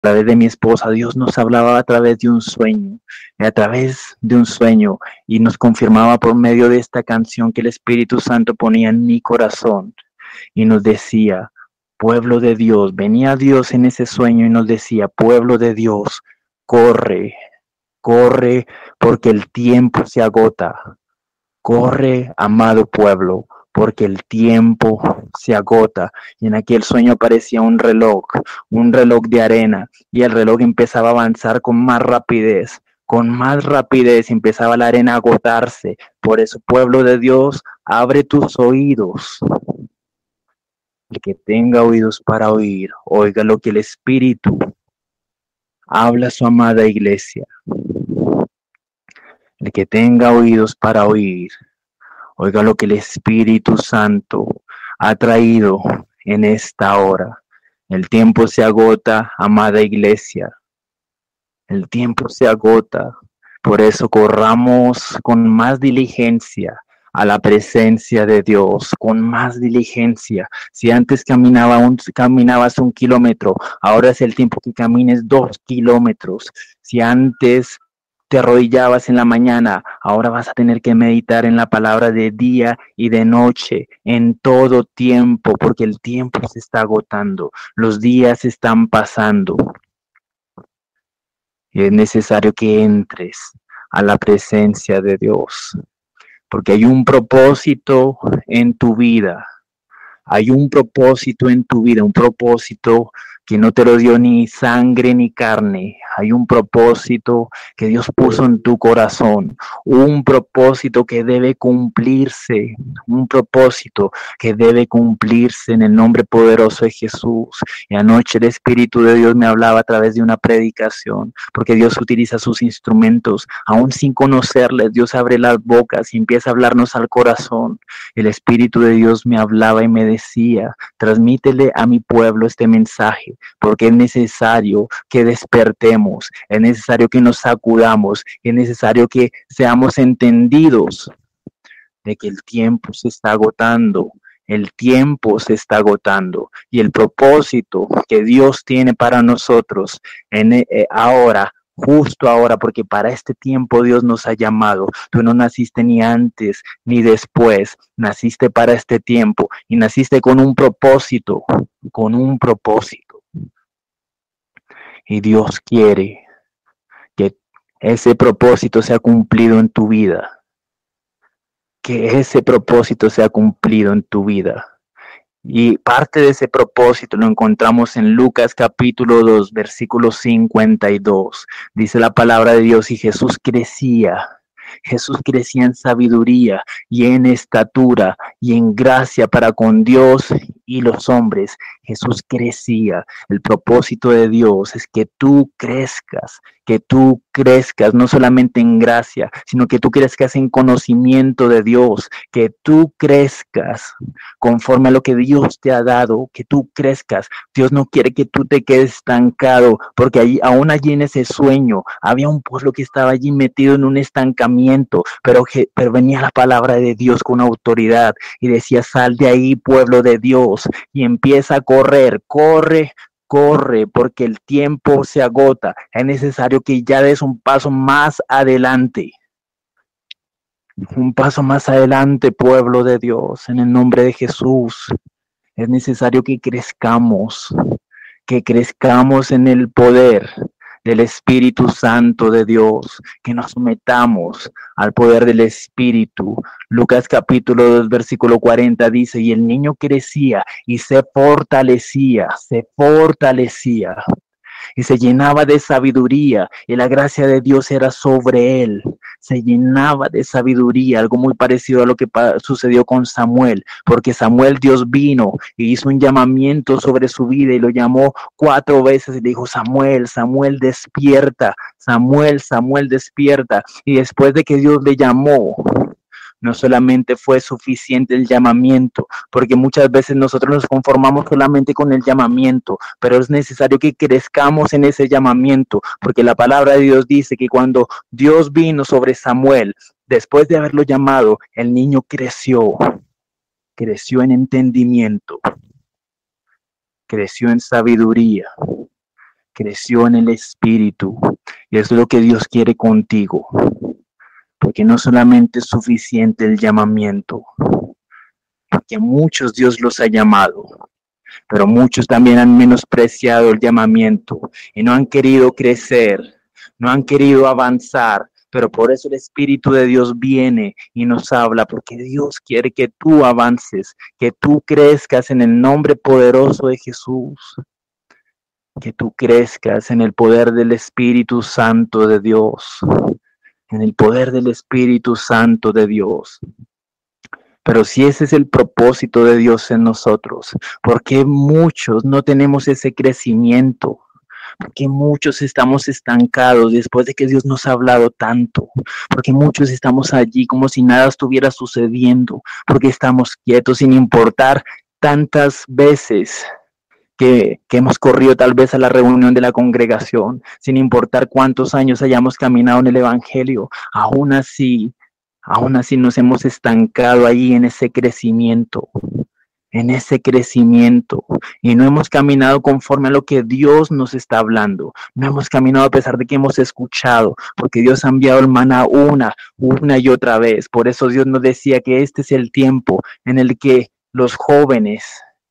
través de mi esposa, Dios nos hablaba a través de un sueño, y nos confirmaba por medio de esta canción que el Espíritu Santo ponía en mi corazón y nos decía, pueblo de Dios, venía Dios en ese sueño y nos decía, pueblo de Dios, corre, corre porque el tiempo se agota. Corre, amado pueblo, porque el tiempo se agota. Y en aquel sueño aparecía un reloj de arena, y el reloj empezaba a avanzar con más rapidez empezaba la arena a agotarse. Por eso, pueblo de Dios, abre tus oídos. El que tenga oídos para oír, oiga lo que el Espíritu habla a su amada iglesia. El que tenga oídos para oír, oiga lo que el Espíritu Santo ha traído en esta hora. El tiempo se agota, amada iglesia. El tiempo se agota. Por eso corramos con más diligencia a la presencia de Dios, con más diligencia. Si antes caminabas 1 kilómetro, ahora es el tiempo que camines 2 kilómetros. Si antes te arrodillabas en la mañana, ahora vas a tener que meditar en la palabra de día y de noche, en todo tiempo, porque el tiempo se está agotando, los días están pasando. Y es necesario que entres a la presencia de Dios, porque hay un propósito en tu vida. Hay un propósito en tu vida, un propósito que no te lo dio ni sangre ni carne. Hay un propósito que Dios puso en tu corazón, un propósito que debe cumplirse, un propósito que debe cumplirse en el nombre poderoso de Jesús. Y anoche el Espíritu de Dios me hablaba a través de una predicación, porque Dios utiliza sus instrumentos, aún sin conocerles. Dios abre las bocas y empieza a hablarnos al corazón. El Espíritu de Dios me hablaba y me decía, transmítele a mi pueblo este mensaje, porque es necesario que despertemos, es necesario que nos sacudamos, es necesario que seamos entendidos de que el tiempo se está agotando. El tiempo se está agotando y el propósito que Dios tiene para nosotros ahora, justo ahora, porque para este tiempo Dios nos ha llamado. Tú no naciste ni antes ni después, naciste para este tiempo y naciste con un propósito, con un propósito. Y Dios quiere que ese propósito sea cumplido en tu vida. Que ese propósito sea cumplido en tu vida. Y parte de ese propósito lo encontramos en Lucas capítulo 2, versículo 52. Dice la palabra de Dios, y Jesús crecía en sabiduría y en estatura y en gracia para con Dios y los hombres. Jesús crecía. El propósito de Dios es que tú crezcas no solamente en gracia, sino que tú crezcas en conocimiento de Dios, que tú crezcas conforme a lo que Dios te ha dado, que tú crezcas. Dios no quiere que tú te quedes estancado, porque aún allí en ese sueño había un pueblo que estaba allí metido en un estancamiento, pero venía la palabra de Dios con autoridad y decía, sal de ahí, pueblo de Dios, y empieza a correr, corre, porque el tiempo se agota. Es necesario que ya des un paso más adelante. Un paso más adelante, pueblo de Dios, en el nombre de Jesús. Es necesario que crezcamos en el poder del Espíritu Santo de Dios, que nos sometamos al poder del Espíritu. Lucas capítulo 2, versículo 40 dice, y el niño crecía y se fortalecía y se llenaba de sabiduría y la gracia de Dios era sobre él. Se llenaba de sabiduría, algo muy parecido a lo que sucedió con Samuel, porque Samuel, Dios vino y hizo un llamamiento sobre su vida y lo llamó 4 veces y le dijo, Samuel, Samuel, despierta, Samuel, Samuel, despierta. Y después de que Dios le llamó, no solamente fue suficiente el llamamiento, porque muchas veces nosotros nos conformamos solamente con el llamamiento, pero es necesario que crezcamos en ese llamamiento, porque la palabra de Dios dice que cuando Dios vino sobre Samuel, después de haberlo llamado, el niño creció en entendimiento, creció en sabiduría, creció en el Espíritu. Y eso es lo que Dios quiere contigo. Porque no solamente es suficiente el llamamiento, porque a muchos Dios los ha llamado, pero muchos también han menospreciado el llamamiento y no han querido crecer, no han querido avanzar. Pero por eso el Espíritu de Dios viene y nos habla, porque Dios quiere que tú avances, que tú crezcas en el nombre poderoso de Jesús, que tú crezcas en el poder del Espíritu Santo de Dios, en el poder del Espíritu Santo de Dios. Pero si ese es el propósito de Dios en nosotros, ¿por qué muchos no tenemos ese crecimiento? ¿Por qué muchos estamos estancados después de que Dios nos ha hablado tanto? ¿Por qué muchos estamos allí como si nada estuviera sucediendo? ¿Por qué estamos quietos sin importar tantas veces que hemos corrido tal vez a la reunión de la congregación, sin importar cuántos años hayamos caminado en el Evangelio? Aún así nos hemos estancado ahí en ese crecimiento, y no hemos caminado conforme a lo que Dios nos está hablando. No hemos caminado a pesar de que hemos escuchado, porque Dios ha enviado el maná una y otra vez. Por eso Dios nos decía que este es el tiempo en el que los jóvenes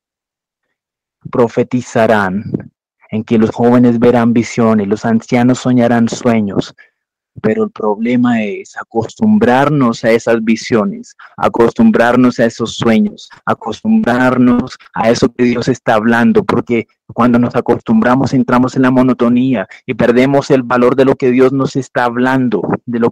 profetizarán, en que los jóvenes verán visiones, los ancianos soñarán sueños. Pero el problema es acostumbrarnos a esas visiones, acostumbrarnos a esos sueños, acostumbrarnos a eso que Dios está hablando, porque cuando nos acostumbramos entramos en la monotonía y perdemos el valor de lo que Dios nos está hablando,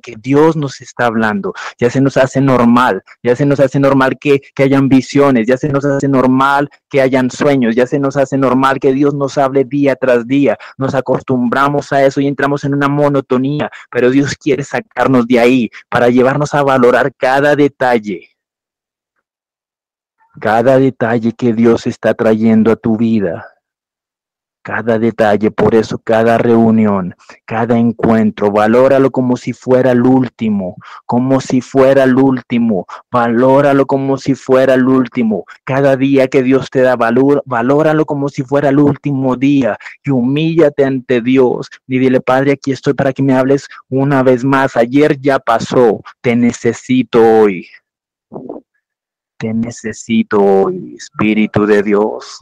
Ya se nos hace normal, que hayan visiones, ya se nos hace normal que hayan sueños, ya se nos hace normal que Dios nos hable día tras día. Nos acostumbramos a eso y entramos en una monotonía, pero Dios quiere sacarnos de ahí para llevarnos a valorar cada detalle que Dios está trayendo a tu vida. Cada detalle, por eso cada reunión, cada encuentro, valóralo como si fuera el último, valóralo como si fuera el último. Cada día que Dios te da valor, valóralo como si fuera el último día y humíllate ante Dios y dile: Padre, aquí estoy para que me hables una vez más. Ayer ya pasó, te necesito hoy. Te necesito hoy, Espíritu de Dios.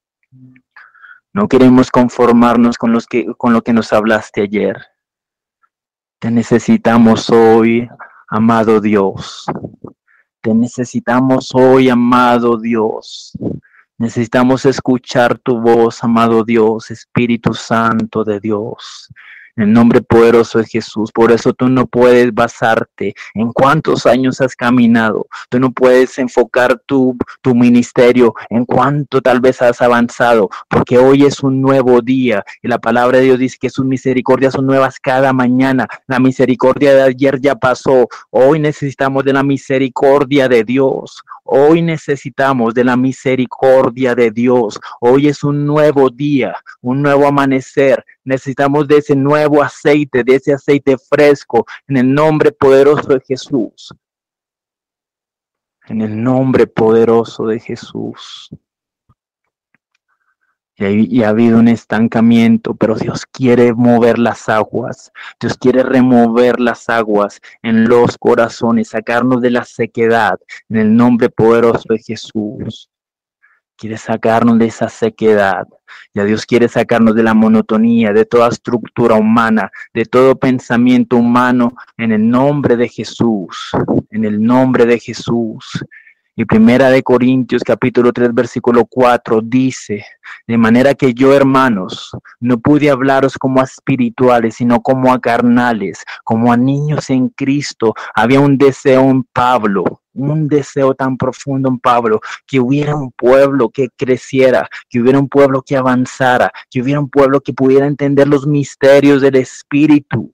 No queremos conformarnos con lo que nos hablaste ayer. Te necesitamos hoy, amado Dios. Te necesitamos hoy, amado Dios. Necesitamos escuchar tu voz, amado Dios, Espíritu Santo de Dios. En el nombre poderoso de Jesús. Por eso tú no puedes basarte en cuántos años has caminado. Tú no puedes enfocar tu ministerio en cuánto tal vez has avanzado, porque hoy es un nuevo día y la palabra de Dios dice que sus misericordias son nuevas cada mañana. La misericordia de ayer ya pasó. Hoy necesitamos de la misericordia de Dios. Hoy necesitamos de la misericordia de Dios. Hoy es un nuevo día, un nuevo amanecer. Necesitamos de ese nuevo aceite, de ese aceite fresco, en el nombre poderoso de Jesús. En el nombre poderoso de Jesús. Y ha habido un estancamiento, pero Dios quiere mover las aguas. Dios quiere remover las aguas en los corazones, sacarnos de la sequedad, en el nombre poderoso de Jesús. Quiere sacarnos de esa sequedad. Ya Dios quiere sacarnos de la monotonía, de toda estructura humana, de todo pensamiento humano, en el nombre de Jesús. En el nombre de Jesús. Y Primera de Corintios capítulo 3 versículo 4 dice: de manera que yo, hermanos, no pude hablaros como a espirituales, sino como a carnales, como a niños en Cristo. Había un deseo en Pablo, un deseo tan profundo en Pablo, que hubiera un pueblo que creciera, que hubiera un pueblo que avanzara, que hubiera un pueblo que pudiera entender los misterios del Espíritu.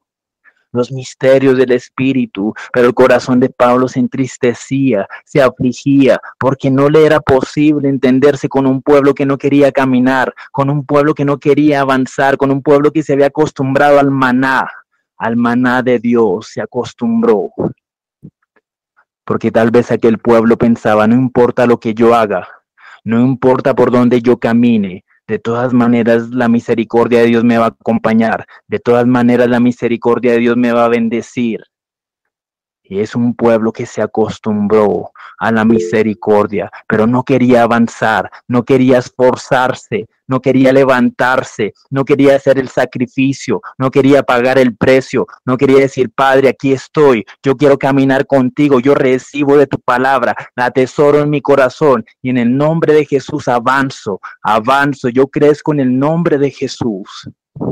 Pero el corazón de Pablo se entristecía, se afligía, porque no le era posible entenderse con un pueblo que no quería caminar, con un pueblo que no quería avanzar, con un pueblo que se había acostumbrado al maná de Dios, se acostumbró. Porque tal vez aquel pueblo pensaba: no importa lo que yo haga, no importa por dónde yo camine, De todas maneras, la misericordia de Dios me va a acompañar. De todas maneras, la misericordia de Dios me va a bendecir. Y es un pueblo que se acostumbró a la misericordia, pero no quería avanzar, no quería esforzarse, no quería levantarse, no quería hacer el sacrificio, no quería pagar el precio, no quería decir, Padre, aquí estoy, yo quiero caminar contigo, yo recibo de tu palabra, la atesoro en mi corazón y en el nombre de Jesús avanzo, yo crezco en el nombre de Jesús.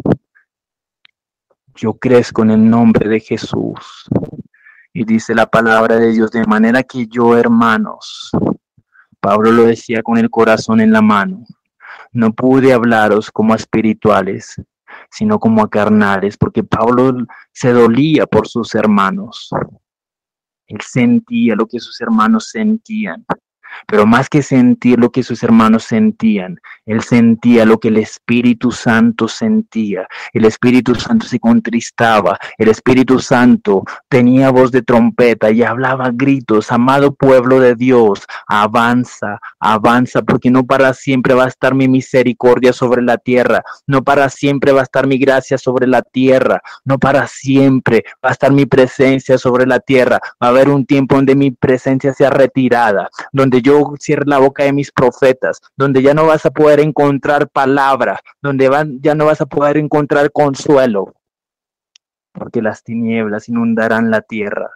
Yo crezco en el nombre de Jesús. Y dice la palabra de Dios, de manera que yo, hermanos, Pablo lo decía con el corazón en la mano, no pude hablaros como a espirituales, sino como a carnales, porque Pablo se dolía por sus hermanos. Él sentía lo que sus hermanos sentían. Pero más que sentir lo que sus hermanos sentían, él sentía lo que el Espíritu Santo sentía. El Espíritu Santo se contristaba, el Espíritu Santo tenía voz de trompeta y hablaba a gritos, amado pueblo de Dios, avanza, avanza, porque no para siempre va a estar mi misericordia sobre la tierra, no para siempre va a estar mi gracia sobre la tierra, no para siempre va a estar mi presencia sobre la tierra. Va a haber un tiempo donde mi presencia sea retirada, donde yo cierre la boca de mis profetas, donde ya no vas a poder encontrar palabra, donde ya no vas a poder encontrar consuelo, porque las tinieblas inundarán la tierra.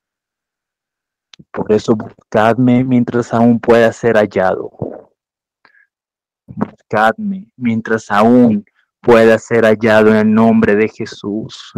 Por eso buscadme mientras aún pueda ser hallado. Buscadme mientras aún pueda ser hallado en el nombre de Jesús.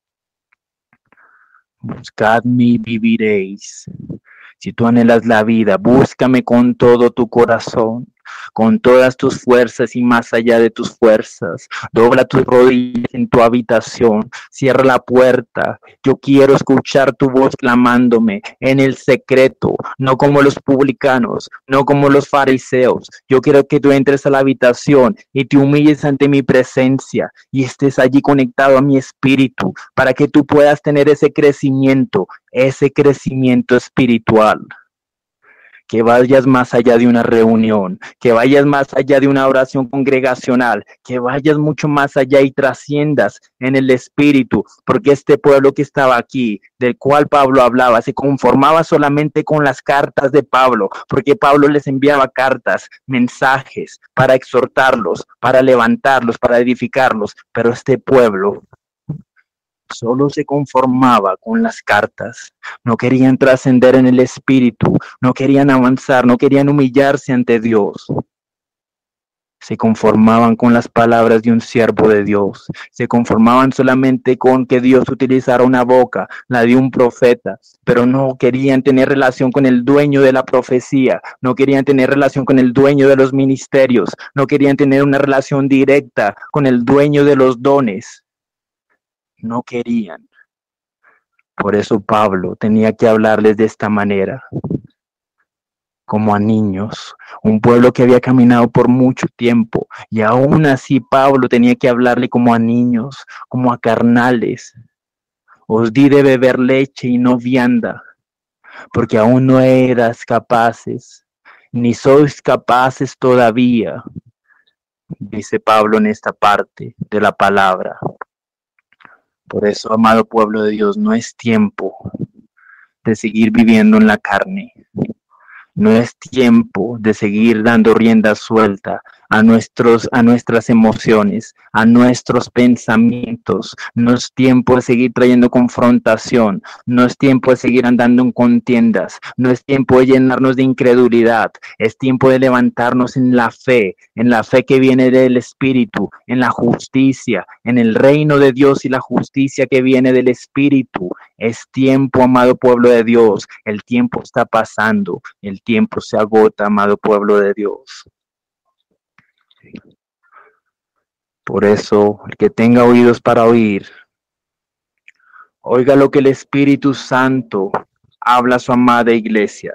Buscadme y viviréis. Si tú anhelas la vida, búscame con todo tu corazón, con todas tus fuerzas y más allá de tus fuerzas. Dobla tus rodillas en tu habitación, cierra la puerta. Yo quiero escuchar tu voz clamándome en el secreto, no como los publicanos, no como los fariseos. Yo quiero que tú entres a la habitación y te humilles ante mi presencia y estés allí conectado a mi espíritu para que tú puedas tener ese crecimiento espiritual. Que vayas más allá de una reunión, que vayas más allá de una oración congregacional, que vayas mucho más allá y trasciendas en el espíritu, porque este pueblo que estaba aquí, del cual Pablo hablaba, se conformaba solamente con las cartas de Pablo, porque Pablo les enviaba cartas, mensajes para exhortarlos, para levantarlos, para edificarlos, pero este pueblo solo se conformaba con las cartas, no querían trascender en el espíritu, no querían avanzar, no querían humillarse ante Dios. Se conformaban con las palabras de un siervo de Dios, se conformaban solamente con que Dios utilizara una boca, la de un profeta, pero no querían tener relación con el dueño de la profecía, no querían tener relación con el dueño de los ministerios, no querían tener una relación directa con el dueño de los dones. No querían. Por eso Pablo tenía que hablarles de esta manera, como a niños, un pueblo que había caminado por mucho tiempo, y aún así Pablo tenía que hablarle como a niños, como a carnales. Os di de beber leche y no vianda, porque aún no eras capaces, ni sois capaces todavía, dice Pablo en esta parte de la palabra. Por eso, amado pueblo de Dios, no es tiempo de seguir viviendo en la carne. No es tiempo de seguir dando rienda suelta a nuestras emociones, a nuestros pensamientos. No es tiempo de seguir trayendo confrontación. No es tiempo de seguir andando en contiendas. No es tiempo de llenarnos de incredulidad. Es tiempo de levantarnos en la fe que viene del Espíritu, en la justicia, en el reino de Dios y la justicia que viene del Espíritu. Es tiempo, amado pueblo de Dios. El tiempo está pasando. El tiempo se agota, amado pueblo de Dios. Por eso, el que tenga oídos para oír, oiga lo que el Espíritu Santo habla a su amada iglesia.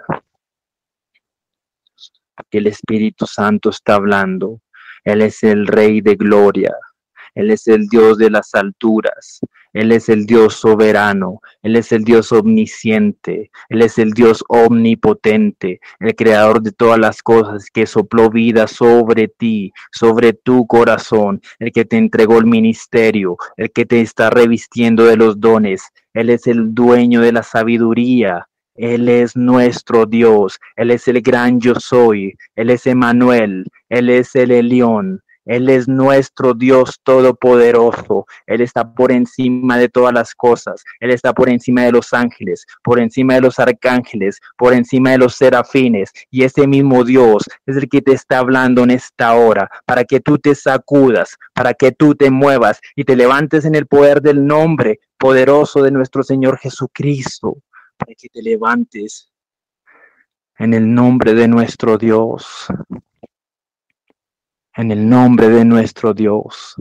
Que el Espíritu Santo está hablando. Él es el Rey de gloria. Él es el Dios de las alturas. Él es el Dios soberano, Él es el Dios omnisciente, Él es el Dios omnipotente, el creador de todas las cosas, que sopló vida sobre ti, sobre tu corazón, el que te entregó el ministerio, el que te está revistiendo de los dones. Él es el dueño de la sabiduría. Él es nuestro Dios, Él es el gran yo soy, Él es Emmanuel, Él es el Elión, Él es nuestro Dios todopoderoso, Él está por encima de todas las cosas, Él está por encima de los ángeles, por encima de los arcángeles, por encima de los serafines, y ese mismo Dios es el que te está hablando en esta hora, para que tú te sacudas, para que tú te muevas y te levantes en el poder del nombre poderoso de nuestro Señor Jesucristo. Para que te levantes en el nombre de nuestro Dios, en el nombre de nuestro Dios.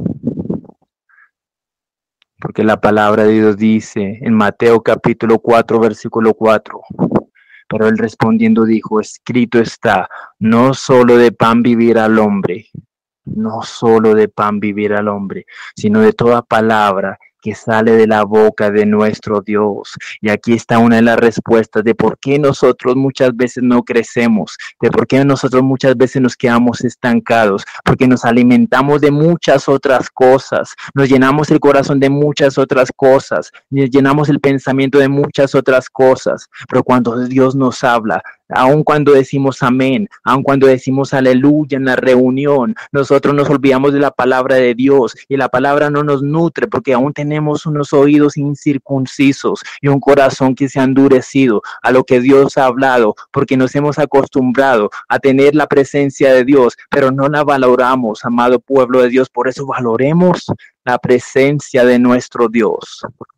Porque la palabra de Dios dice en Mateo capítulo 4, versículo 4, pero él respondiendo dijo, escrito está, no solo de pan vivirá el hombre, no solo de pan vivirá el hombre, sino de toda palabra que sale de la boca de nuestro Dios. Y aquí está una de las respuestas de por qué nosotros muchas veces no crecemos, de por qué nosotros muchas veces nos quedamos estancados, porque nos alimentamos de muchas otras cosas, nos llenamos el corazón de muchas otras cosas, nos llenamos el pensamiento de muchas otras cosas, pero cuando Dios nos habla, aun cuando decimos amén, aun cuando decimos aleluya en la reunión, nosotros nos olvidamos de la palabra de Dios y la palabra no nos nutre porque aún tenemos unos oídos incircuncisos y un corazón que se ha endurecido a lo que Dios ha hablado, porque nos hemos acostumbrado a tener la presencia de Dios, pero no la valoramos, amado pueblo de Dios. Por eso valoremos la presencia de nuestro Dios.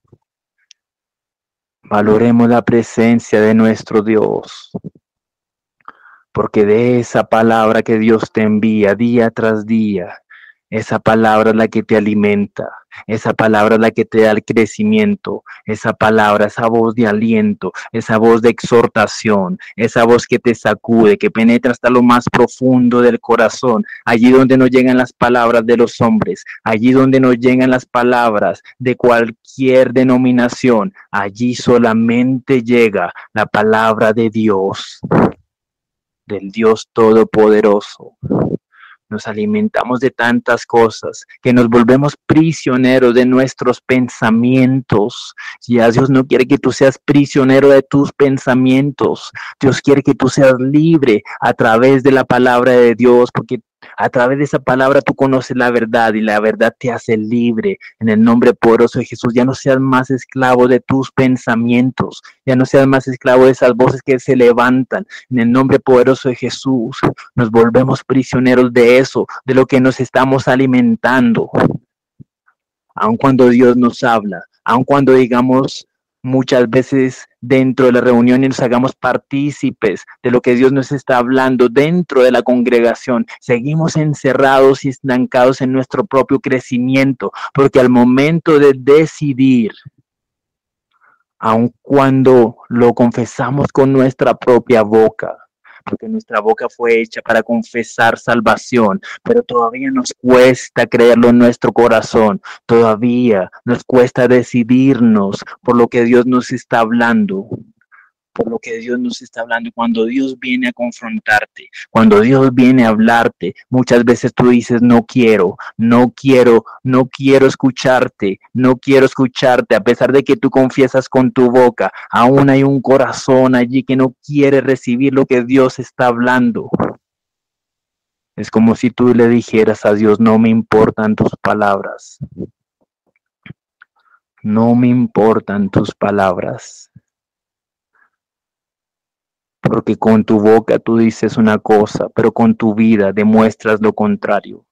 Valoremos la presencia de nuestro Dios. Porque de esa palabra que Dios te envía día tras día, esa palabra es la que te alimenta, esa palabra es la que te da el crecimiento, esa palabra, esa voz de aliento, esa voz de exhortación, esa voz que te sacude, que penetra hasta lo más profundo del corazón, allí donde no llegan las palabras de los hombres, allí donde no llegan las palabras de cualquier denominación, allí solamente llega la palabra de Dios, del Dios Todopoderoso. Nos alimentamos de tantas cosas que nos volvemos prisioneros de nuestros pensamientos. Ya Dios no quiere que tú seas prisionero de tus pensamientos. Dios quiere que tú seas libre a través de la palabra de Dios, porque a través de esa palabra tú conoces la verdad y la verdad te hace libre. En el nombre poderoso de Jesús, ya no seas más esclavo de tus pensamientos, ya no seas más esclavo de esas voces que se levantan. En el nombre poderoso de Jesús, nos volvemos prisioneros de eso, de lo que nos estamos alimentando. Aun cuando Dios nos habla, aun cuando digamos muchas veces dentro de la reunión y nos hagamos partícipes de lo que Dios nos está hablando dentro de la congregación, seguimos encerrados y estancados en nuestro propio crecimiento, porque al momento de decidir, aun cuando lo confesamos con nuestra propia boca, porque nuestra boca fue hecha para confesar salvación, pero todavía nos cuesta creerlo en nuestro corazón, todavía nos cuesta decidirnos por lo que Dios nos está hablando. Por lo que Dios nos está hablando, cuando Dios viene a confrontarte, cuando Dios viene a hablarte, muchas veces tú dices, no quiero escucharte, a pesar de que tú confiesas con tu boca, aún hay un corazón allí que no quiere recibir lo que Dios está hablando. Es como si tú le dijeras a Dios, no me importan tus palabras, no me importan tus palabras. Porque con tu boca tú dices una cosa, pero con tu vida demuestras lo contrario.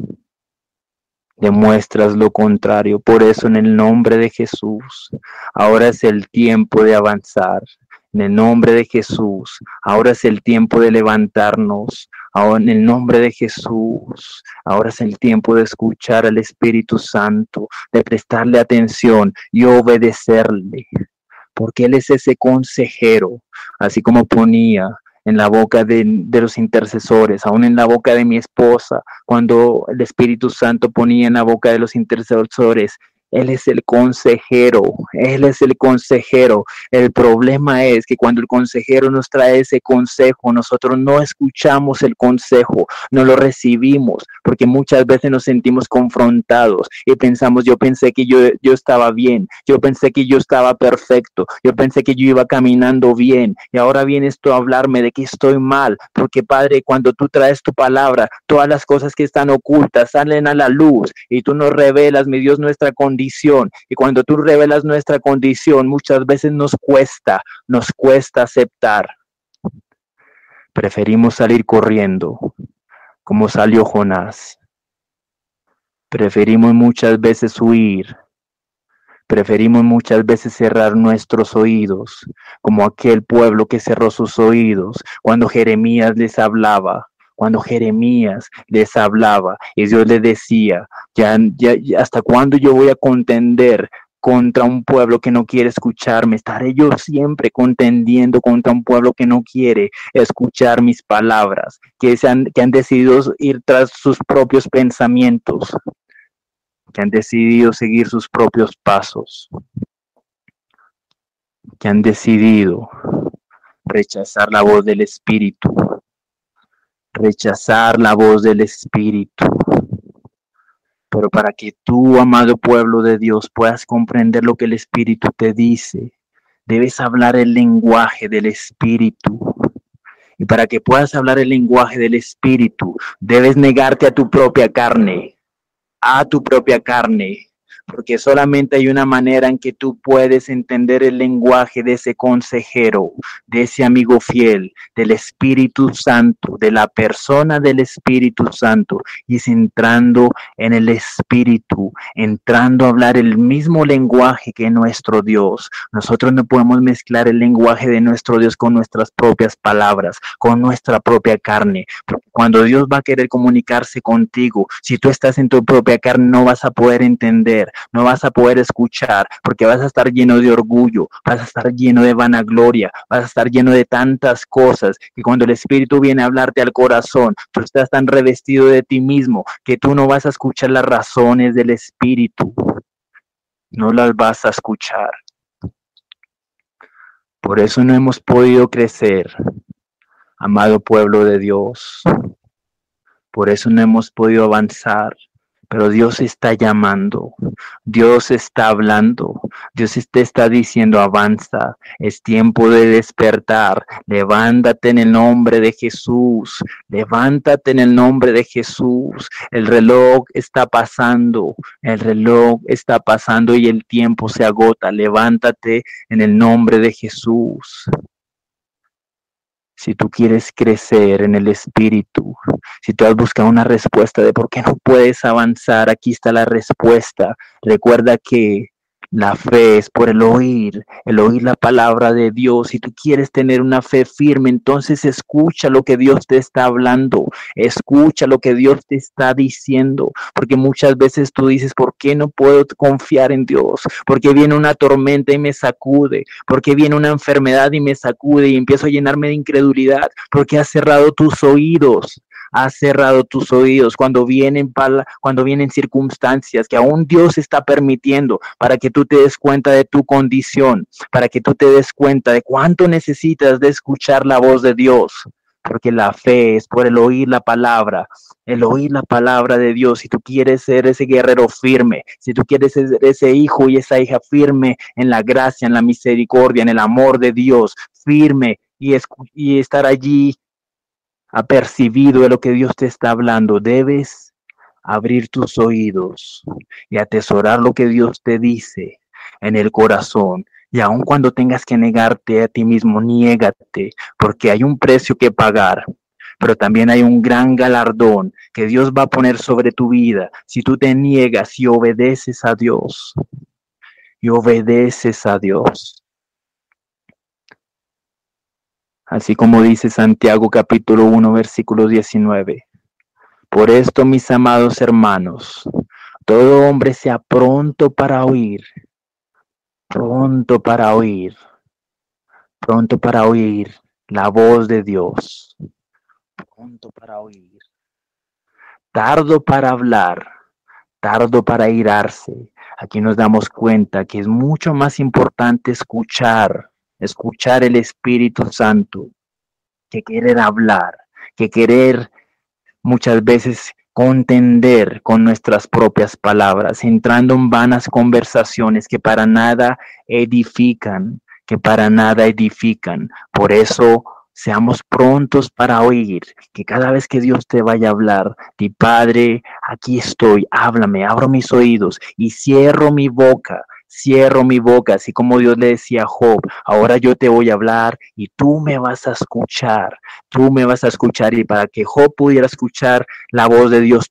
Demuestras lo contrario. Por eso en el nombre de Jesús, ahora es el tiempo de avanzar. En el nombre de Jesús, ahora es el tiempo de levantarnos. Ahora en el nombre de Jesús, ahora es el tiempo de escuchar al Espíritu Santo, de prestarle atención y obedecerle. Porque Él es ese consejero, así como ponía en la boca de los intercesores, aún en la boca de mi esposa, cuando el Espíritu Santo ponía en la boca de los intercesores Él es el consejero, Él es el consejero. El problema es que cuando el consejero nos trae ese consejo, nosotros no escuchamos el consejo, no lo recibimos, porque muchas veces nos sentimos confrontados y pensamos, yo pensé que yo estaba bien, yo pensé que yo estaba perfecto, yo pensé que yo iba caminando bien y ahora vienes tú a hablarme de que estoy mal, porque Padre, cuando tú traes tu palabra, todas las cosas que están ocultas salen a la luz y tú nos revelas, mi Dios, nuestra condición. Y cuando tú revelas nuestra condición, muchas veces nos cuesta aceptar. Preferimos salir corriendo, como salió Jonás. Preferimos muchas veces huir. Preferimos muchas veces cerrar nuestros oídos, como aquel pueblo que cerró sus oídos cuando Jeremías les hablaba. Cuando Jeremías les hablaba y Dios les decía, ya, ¿hasta cuándo yo voy a contender contra un pueblo que no quiere escucharme? Estaré yo siempre contendiendo contra un pueblo que no quiere escuchar mis palabras, que han decidido ir tras sus propios pensamientos, que han decidido seguir sus propios pasos, que han decidido rechazar la voz del Espíritu, rechazar la voz del Espíritu. Pero para que tú, amado pueblo de Dios, puedas comprender lo que el Espíritu te dice, debes hablar el lenguaje del Espíritu. Y para que puedas hablar el lenguaje del Espíritu, debes negarte a tu propia carne, porque solamente hay una manera en que tú puedes entender el lenguaje de ese consejero, de ese amigo fiel, del Espíritu Santo, de la persona del Espíritu Santo, y es entrando en el Espíritu, entrando a hablar el mismo lenguaje que nuestro Dios. Nosotros no podemos mezclar el lenguaje de nuestro Dios con nuestras propias palabras, con nuestra propia carne, porque cuando Dios va a querer comunicarse contigo, si tú estás en tu propia carne, no vas a poder entender, no vas a poder escuchar, porque vas a estar lleno de orgullo, vas a estar lleno de vanagloria, vas a estar lleno de tantas cosas, que cuando el Espíritu viene a hablarte al corazón, tú estás tan revestido de ti mismo, que tú no vas a escuchar las razones del Espíritu, no las vas a escuchar. Por eso no hemos podido crecer, amado pueblo de Dios. Por eso no hemos podido avanzar. Pero Dios está llamando, Dios está hablando, Dios te está diciendo, avanza, es tiempo de despertar, levántate en el nombre de Jesús, levántate en el nombre de Jesús, el reloj está pasando y el tiempo se agota, levántate en el nombre de Jesús. Si tú quieres crecer en el Espíritu, si tú has buscado una respuesta de por qué no puedes avanzar, aquí está la respuesta. Recuerda que la fe es por el oír la palabra de Dios. Si tú quieres tener una fe firme, entonces escucha lo que Dios te está hablando, escucha lo que Dios te está diciendo, porque muchas veces tú dices, ¿por qué no puedo confiar en Dios? Porque viene una tormenta y me sacude, porque viene una enfermedad y me sacude y empiezo a llenarme de incredulidad, porque has cerrado tus oídos. Has cerrado tus oídos cuando vienen circunstancias que aún Dios está permitiendo para que tú te des cuenta de tu condición, para que tú te des cuenta de cuánto necesitas de escuchar la voz de Dios, porque la fe es por el oír la palabra de Dios. Si tú quieres ser ese guerrero firme, si tú quieres ser ese hijo y esa hija firme en la gracia, en la misericordia, en el amor de Dios, firme y estar allí apercibido de lo que Dios te está hablando, debes abrir tus oídos y atesorar lo que Dios te dice en el corazón. Y aun cuando tengas que negarte a ti mismo, niégate, porque hay un precio que pagar, pero también hay un gran galardón que Dios va a poner sobre tu vida si tú te niegas y obedeces a Dios. Y obedeces a Dios. Así como dice Santiago capítulo 1, versículo 19. Por esto, mis amados hermanos, todo hombre sea pronto para oír la voz de Dios, pronto para oír, tardo para hablar, tardo para irarse. Aquí nos damos cuenta que es mucho más importante escuchar el Espíritu Santo, que querer hablar, que querer muchas veces contender con nuestras propias palabras, entrando en vanas conversaciones que para nada edifican, que para nada edifican. Por eso seamos prontos para oír, que cada vez que Dios te vaya a hablar, di Padre, aquí estoy, háblame, abro mis oídos y cierro mi boca, así como Dios le decía a Job, ahora yo te voy a hablar y tú me vas a escuchar. Y para que Job pudiera escuchar la voz de Dios,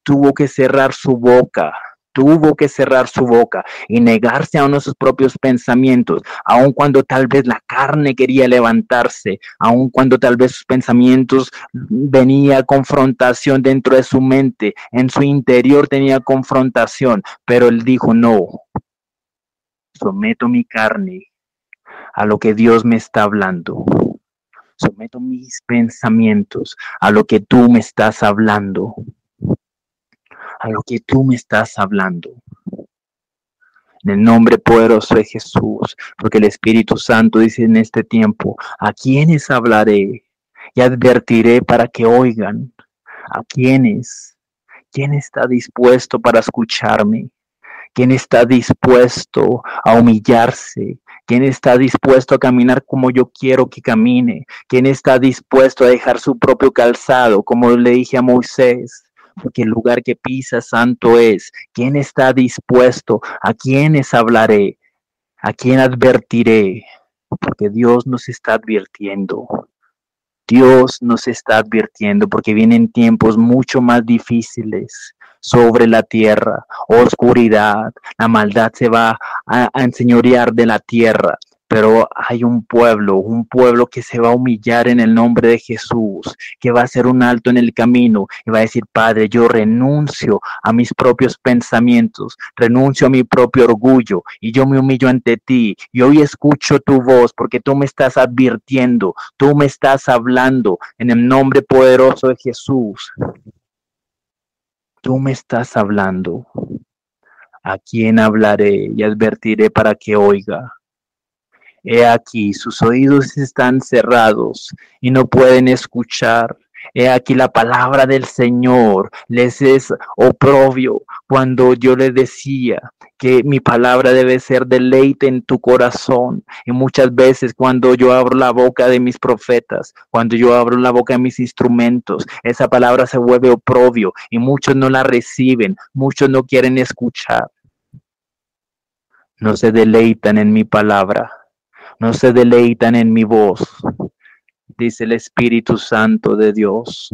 tuvo que cerrar su boca y negarse a uno de sus propios pensamientos, aun cuando tal vez la carne quería levantarse, aun cuando tal vez sus pensamientos venía confrontación dentro de su mente, en su interior tenía confrontación, pero él dijo, no, someto mi carne a lo que Dios me está hablando. Someto mis pensamientos a lo que tú me estás hablando. A lo que tú me estás hablando. En el nombre poderoso de Jesús, porque el Espíritu Santo dice en este tiempo, ¿a quiénes hablaré? Y advertiré para que oigan. ¿A quiénes? ¿Quién está dispuesto para escucharme? ¿Quién está dispuesto a humillarse? ¿Quién está dispuesto a caminar como yo quiero que camine? ¿Quién está dispuesto a dejar su propio calzado, como le dije a Moisés? Porque el lugar que pisa santo es. ¿Quién está dispuesto? ¿A quiénes hablaré? ¿A quién advertiré? Porque Dios nos está advirtiendo. Dios nos está advirtiendo porque vienen tiempos mucho más difíciles sobre la tierra, oscuridad, la maldad se va a enseñorear de la tierra, pero hay un pueblo que se va a humillar en el nombre de Jesús, que va a hacer un alto en el camino y va a decir, Padre, yo renuncio a mis propios pensamientos, renuncio a mi propio orgullo y yo me humillo ante ti y hoy escucho tu voz porque tú me estás advirtiendo, tú me estás hablando en el nombre poderoso de Jesús. Tú me estás hablando. ¿A quién hablaré y advertiré para que oiga? He aquí, sus oídos están cerrados y no pueden escuchar. He aquí la palabra del Señor les es oprobio cuando yo les decía que mi palabra debe ser deleite en tu corazón. Y muchas veces cuando yo abro la boca de mis profetas, cuando yo abro la boca de mis instrumentos, esa palabra se vuelve oprobio y muchos no la reciben, muchos no quieren escuchar. No se deleitan en mi palabra. No se deleitan en mi voz, dice el Espíritu Santo de Dios.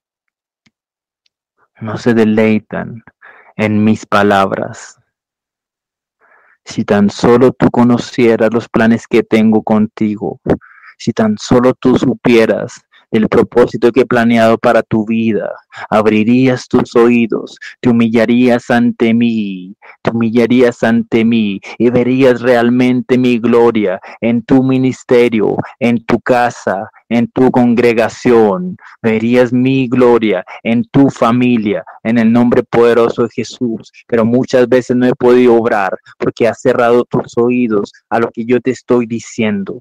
No se deleitan en mis palabras. Si tan solo tú conocieras los planes que tengo contigo, si tan solo tú supieras el propósito que he planeado para tu vida, abrirías tus oídos, te humillarías ante mí y verías realmente mi gloria en tu ministerio, en tu casa, en tu congregación, verías mi gloria en tu familia, en el nombre poderoso de Jesús. Pero muchas veces no he podido obrar porque has cerrado tus oídos a lo que yo te estoy diciendo.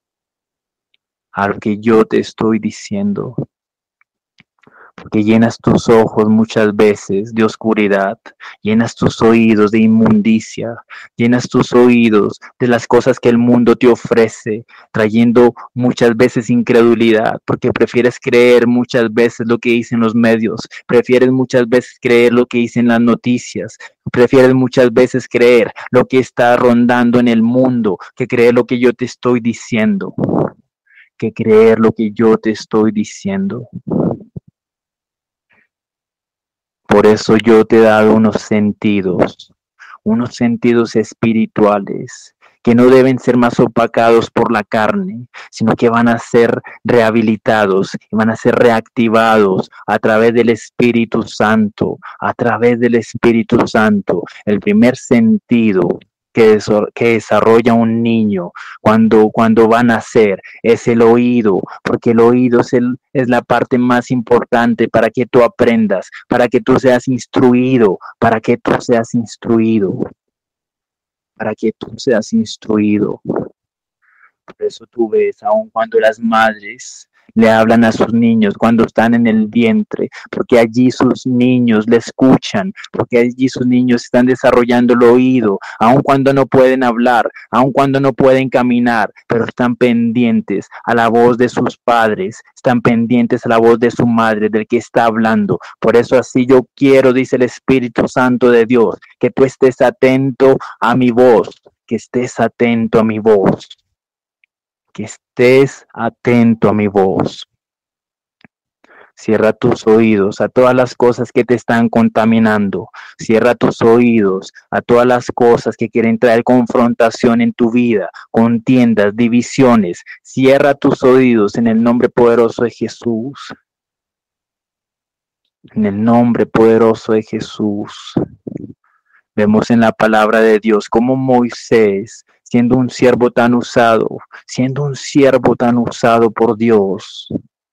A lo que yo te estoy diciendo, porque llenas tus ojos muchas veces de oscuridad, llenas tus oídos de inmundicia, llenas tus oídos de las cosas que el mundo te ofrece, trayendo muchas veces incredulidad, porque prefieres creer muchas veces lo que dicen los medios, prefieres muchas veces creer lo que dicen las noticias, prefieres muchas veces creer lo que está rondando en el mundo que creer lo que yo te estoy diciendo. Que creer lo que yo te estoy diciendo. Por eso yo te he dado unos sentidos espirituales que no deben ser más opacados por la carne, sino que van a ser rehabilitados y van a ser reactivados a través del Espíritu Santo, a través del Espíritu Santo. El primer sentido que desarrolla un niño cuando va a nacer es el oído, porque el oído es la parte más importante para que tú aprendas, para que tú seas instruido, para que tú seas instruido. para que tú seas instruido. Por eso tú ves, aun cuando las madres le hablan a sus niños cuando están en el vientre, porque allí sus niños le escuchan, porque allí sus niños están desarrollando el oído, aun cuando no pueden hablar, aun cuando no pueden caminar, pero están pendientes a la voz de sus padres, están pendientes a la voz de su madre, del que está hablando. Por eso así yo quiero, dice el Espíritu Santo de Dios, que tú estés atento a mi voz, que estés atento a mi voz. Que estés atento a mi voz. Cierra tus oídos a todas las cosas que te están contaminando. Cierra tus oídos a todas las cosas que quieren traer confrontación en tu vida, contiendas, divisiones. Cierra tus oídos en el nombre poderoso de Jesús. En el nombre poderoso de Jesús. Vemos en la palabra de Dios cómo Moisés, siendo un siervo tan usado por Dios,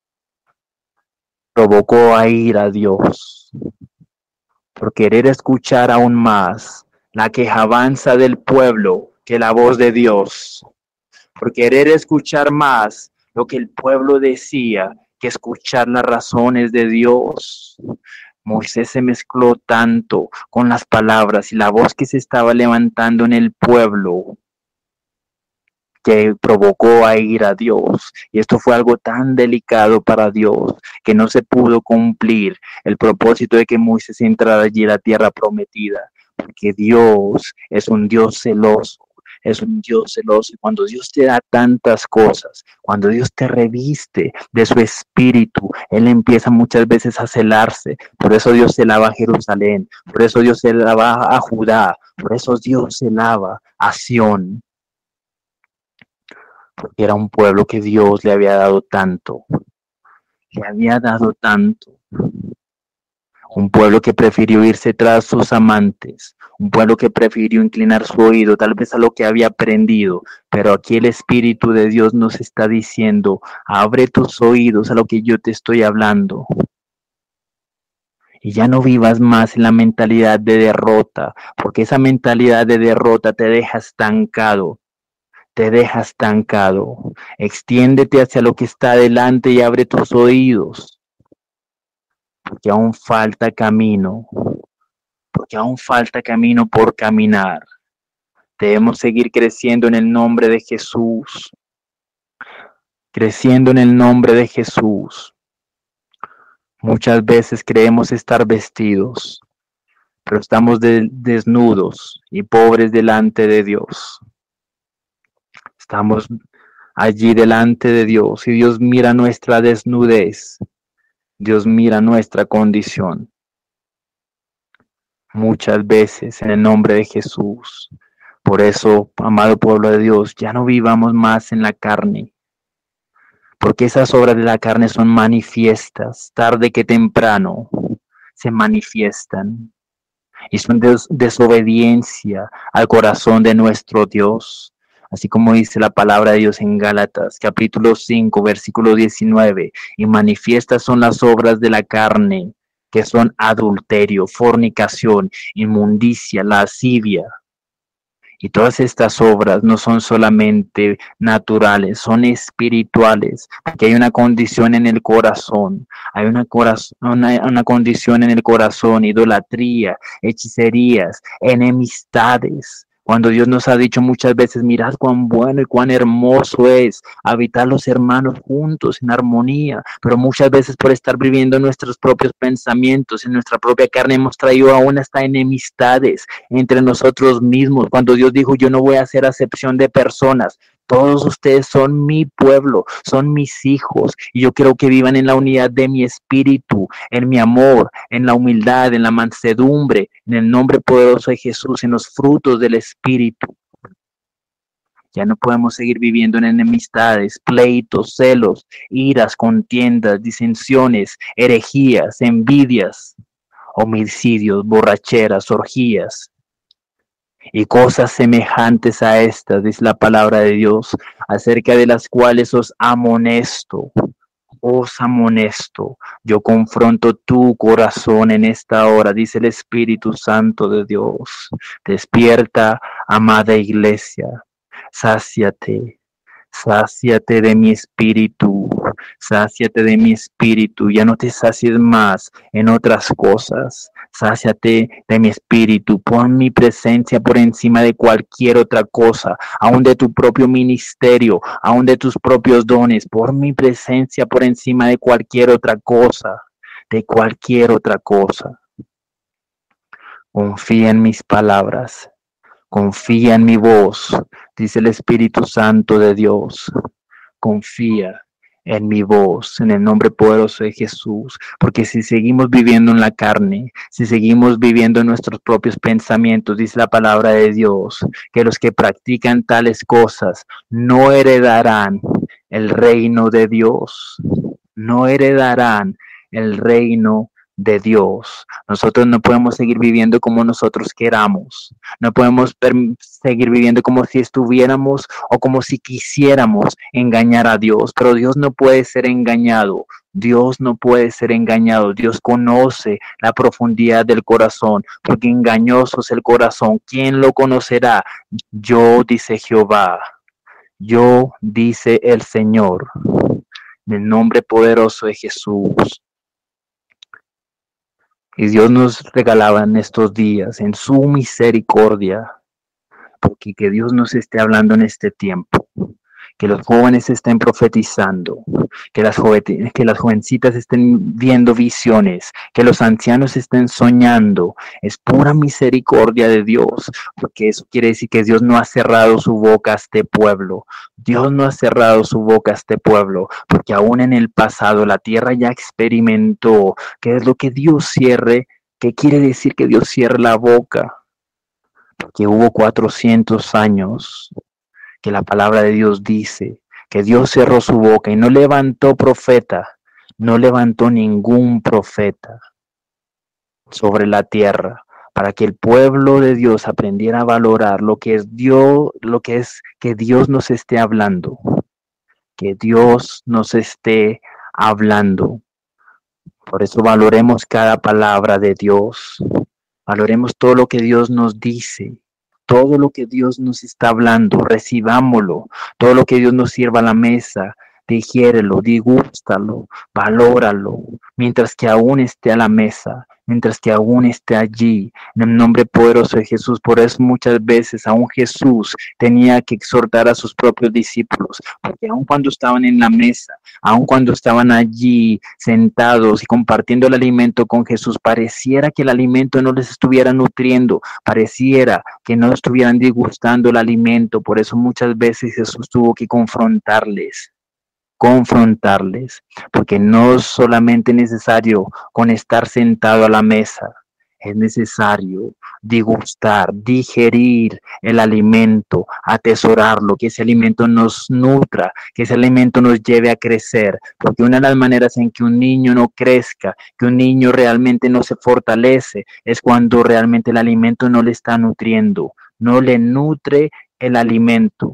provocó a ir a Dios por querer escuchar aún más la quejanza del pueblo que la voz de Dios, por querer escuchar más lo que el pueblo decía que escuchar las razones de Dios. Moisés se mezcló tanto con las palabras y la voz que se estaba levantando en el pueblo que provocó a ir a Dios. Y esto fue algo tan delicado para Dios que no se pudo cumplir el propósito de que Moisés entrara allí a la tierra prometida, porque Dios es un Dios celoso. Es un Dios celoso. Y cuando Dios te da tantas cosas, cuando Dios te reviste de su espíritu, Él empieza muchas veces a celarse. Por eso Dios celaba a Jerusalén, por eso Dios celaba a Judá, por eso Dios celaba a Sión, porque era un pueblo que Dios le había dado tanto. Le había dado tanto. Un pueblo que prefirió irse tras sus amantes, un pueblo que prefirió inclinar su oído tal vez a lo que había aprendido, pero aquí el Espíritu de Dios nos está diciendo, abre tus oídos a lo que yo te estoy hablando. Y ya no vivas más en la mentalidad de derrota, porque esa mentalidad de derrota te deja estancado. Te deja estancado. Extiéndete hacia lo que está adelante y abre tus oídos. Porque aún falta camino, por caminar. Debemos seguir creciendo en el nombre de Jesús, creciendo en el nombre de Jesús. Muchas veces creemos estar vestidos, pero estamos desnudos y pobres delante de Dios. Estamos allí delante de Dios y Dios mira nuestra desnudez. Dios mira nuestra condición. Muchas veces en el nombre de Jesús. Por eso, amado pueblo de Dios, ya no vivamos más en la carne. Porque esas obras de la carne son manifiestas, tarde que temprano se manifiestan. Y son desobediencia al corazón de nuestro Dios. Así como dice la palabra de Dios en Gálatas, capítulo 5, versículo 19. Y manifiestas son las obras de la carne, que son adulterio, fornicación, inmundicia, lascivia. Y todas estas obras no son solamente naturales, son espirituales, porque hay una condición en el corazón, hay una condición en el corazón, idolatría, hechicerías, enemistades. Cuando Dios nos ha dicho muchas veces, mirad cuán bueno y cuán hermoso es habitar los hermanos juntos en armonía, pero muchas veces por estar viviendo nuestros propios pensamientos, en nuestra propia carne, hemos traído aún hasta enemistades entre nosotros mismos. Cuando Dios dijo, yo no voy a hacer acepción de personas, todos ustedes son mi pueblo, son mis hijos, y yo quiero que vivan en la unidad de mi espíritu, en mi amor, en la humildad, en la mansedumbre, en el nombre poderoso de Jesús, en los frutos del espíritu. Ya no podemos seguir viviendo en enemistades, pleitos, celos, iras, contiendas, disensiones, herejías, envidias, homicidios, borracheras, orgías y cosas semejantes a estas, dice la palabra de Dios, acerca de las cuales os amonesto. os amonesto, yo confronto tu corazón en esta hora, dice el Espíritu Santo de Dios. Despierta, amada iglesia, sáciate, sáciate de mi espíritu, sáciate de mi espíritu, ya no te sacies más en otras cosas. Sáciate de mi espíritu, pon mi presencia por encima de cualquier otra cosa, aún de tu propio ministerio, aún de tus propios dones, pon mi presencia por encima de cualquier otra cosa, de cualquier otra cosa. Confía en mis palabras, confía en mi voz, dice el Espíritu Santo de Dios. Confía en mi voz, en el nombre poderoso de Jesús, porque si seguimos viviendo en la carne, si seguimos viviendo en nuestros propios pensamientos, dice la palabra de Dios, que los que practican tales cosas no heredarán el reino de Dios, no heredarán el reino de Dios. Nosotros no podemos seguir viviendo como nosotros queramos. No podemos seguir viviendo como si estuviéramos o como si quisiéramos engañar a Dios. Pero Dios no puede ser engañado. Dios no puede ser engañado. Dios conoce la profundidad del corazón, porque engañoso es el corazón. ¿Quién lo conocerá? Yo, dice Jehová. Yo, dice el Señor. En el nombre poderoso de Jesús. Y Dios nos regalaba en estos días, en su misericordia, porque que Dios nos esté hablando en este tiempo, que los jóvenes estén profetizando, que las jovencitas estén viendo visiones, que los ancianos estén soñando. Es pura misericordia de Dios, porque eso quiere decir que Dios no ha cerrado su boca a este pueblo. Dios no ha cerrado su boca a este pueblo, porque aún en el pasado la tierra ya experimentó qué es lo que Dios cierre. ¿Qué quiere decir que Dios cierre la boca? Porque hubo 400 años que la palabra de Dios dice que Dios cerró su boca y no levantó profeta, no levantó ningún profeta sobre la tierra para que el pueblo de Dios aprendiera a valorar lo que es Dios, lo que es que Dios nos esté hablando, que Dios nos esté hablando. Por eso valoremos cada palabra de Dios, valoremos todo lo que Dios nos dice. Todo lo que Dios nos está hablando, recibámoslo. Todo lo que Dios nos sirva a la mesa, digiérelo, digústalo, valóralo, mientras que aún esté a la mesa, mientras que aún esté allí, en el nombre poderoso de Jesús. Por eso muchas veces aún Jesús tenía que exhortar a sus propios discípulos, porque aún cuando estaban en la mesa, aun cuando estaban allí sentados y compartiendo el alimento con Jesús, pareciera que el alimento no les estuviera nutriendo, pareciera que no estuvieran disgustando el alimento. Por eso muchas veces Jesús tuvo que confrontarles, porque no es solamente necesario con estar sentado a la mesa, es necesario degustar, digerir el alimento, atesorarlo, que ese alimento nos nutra, que ese alimento nos lleve a crecer, porque una de las maneras en que un niño no crezca, que un niño realmente no se fortalece, es cuando realmente el alimento no le está nutriendo, no le nutre el alimento.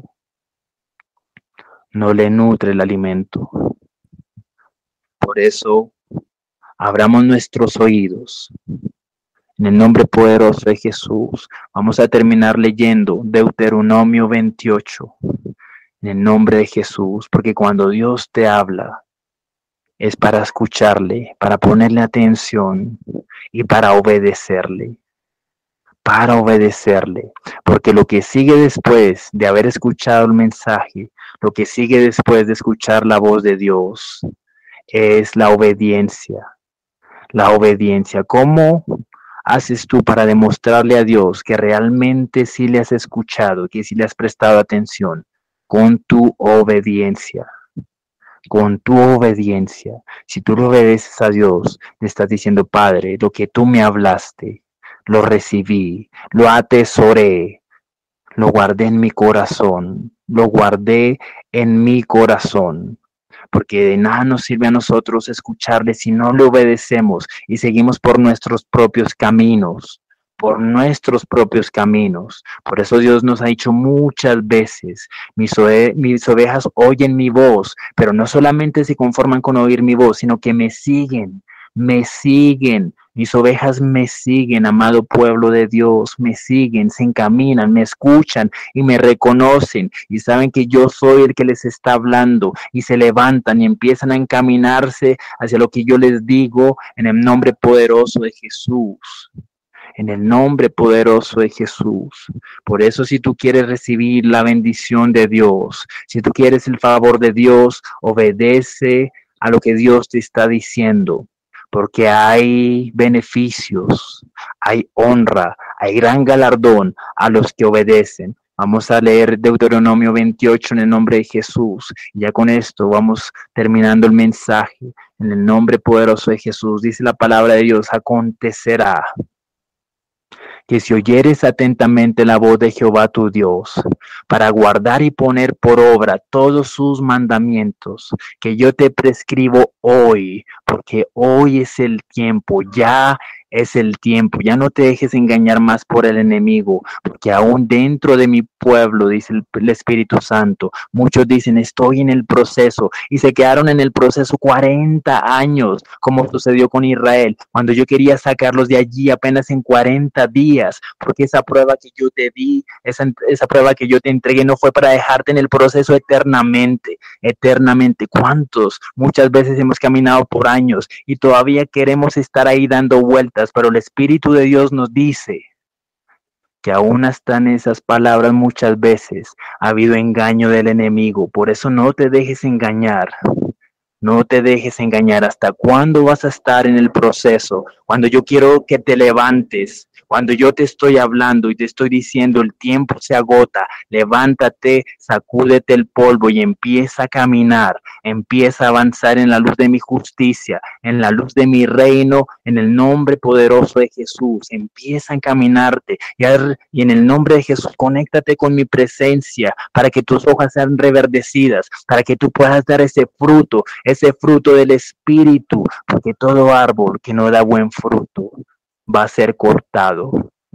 No le nutre el alimento. Por eso, abramos nuestros oídos. En el nombre poderoso de Jesús, vamos a terminar leyendo Deuteronomio 28. En el nombre de Jesús, porque cuando Dios te habla, es para escucharle, para ponerle atención y para obedecerle. Para obedecerle, porque lo que sigue después de haber escuchado el mensaje, lo que sigue después de escuchar la voz de Dios, es la obediencia. La obediencia. ¿Cómo haces tú para demostrarle a Dios que realmente sí le has escuchado, que sí le has prestado atención? Con tu obediencia. Con tu obediencia. Si tú le obedeces a Dios, le estás diciendo: Padre, lo que tú me hablaste, lo recibí, lo atesoré, lo guardé en mi corazón, lo guardé en mi corazón. Porque de nada nos sirve a nosotros escucharle si no le obedecemos y seguimos por nuestros propios caminos. por nuestros propios caminos. Por eso Dios nos ha dicho muchas veces, mis ovejas oyen mi voz, pero no solamente se conforman con oír mi voz, sino que me siguen, me siguen. Mis ovejas me siguen, amado pueblo de Dios, me siguen, se encaminan, me escuchan y me reconocen y saben que yo soy el que les está hablando y se levantan y empiezan a encaminarse hacia lo que yo les digo en el nombre poderoso de Jesús. En el nombre poderoso de Jesús. Por eso, si tú quieres recibir la bendición de Dios, si tú quieres el favor de Dios, obedece a lo que Dios te está diciendo, porque hay beneficios, hay honra, hay gran galardón a los que obedecen. Vamos a leer Deuteronomio 28 en el nombre de Jesús. Ya con esto vamos terminando el mensaje. En el nombre poderoso de Jesús, dice la palabra de Dios, acontecerá que si oyeres atentamente la voz de Jehová tu Dios, para guardar y poner por obra todos sus mandamientos que yo te prescribo hoy, porque hoy es el tiempo, ya es el tiempo, ya no te dejes engañar más por el enemigo, porque aún dentro de mi pueblo, dice el Espíritu Santo, muchos dicen estoy en el proceso y se quedaron en el proceso 40 años, como sucedió con Israel, cuando yo quería sacarlos de allí apenas en 40 días, porque esa prueba que yo te di, esa prueba que yo te entregué no fue para dejarte en el proceso eternamente, eternamente. ¿Cuántos? Muchas veces hemos caminado por años y todavía queremos estar ahí dando vueltas, pero el Espíritu de Dios nos dice que aún hasta en esas palabras muchas veces ha habido engaño del enemigo. Por eso no te dejes engañar. No te dejes engañar. ¿Hasta cuándo vas a estar en el proceso? Cuando yo quiero que te levantes, cuando yo te estoy hablando y te estoy diciendo el tiempo se agota, levántate, sacúdete el polvo y empieza a caminar, empieza a avanzar en la luz de mi justicia, en la luz de mi reino, en el nombre poderoso de Jesús. Empieza a encaminarte y en el nombre de Jesús conéctate con mi presencia para que tus hojas sean reverdecidas, para que tú puedas dar ese fruto del Espíritu, porque todo árbol que no da buen fruto va a ser cortado.